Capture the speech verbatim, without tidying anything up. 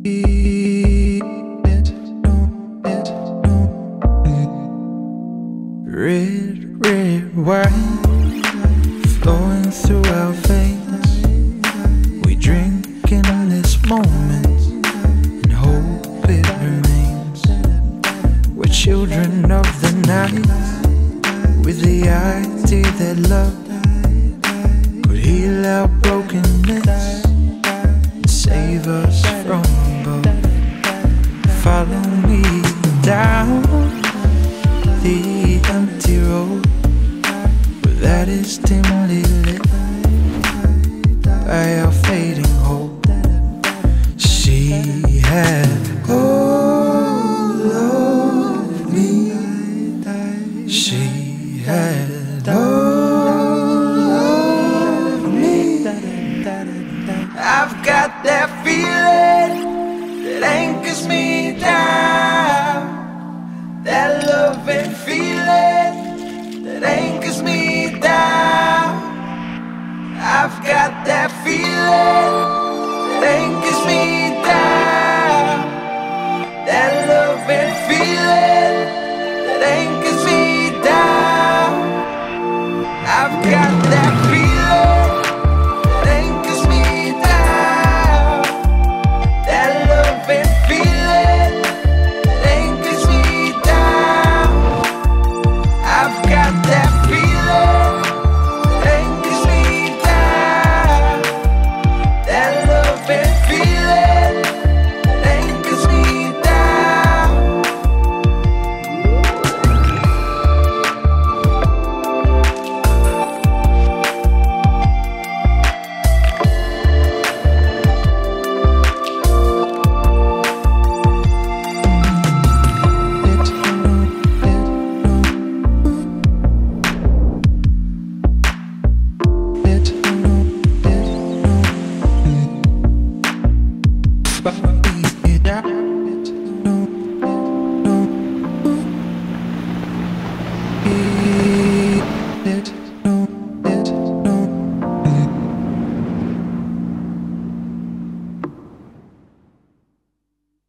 Red, red wine flowing through our veins. We drink in this moment and hope it remains. We're children of the night, with the idea that love could heal our brokenness and save us from both. Follow me down the empty road that is dimly lit by our fading hope. She had all of me. She had all of me. I've got that feeling that anchors me down, that loving feeling that anchors me down. I've got that feeling that anchors me down, that loving feeling that anchors me down. I've got that feeling that anchors me down, that loving feeling that anchors me down. I've got that feeling that anchors me down, that loving feeling that anchors me down. It, it, it, it, it,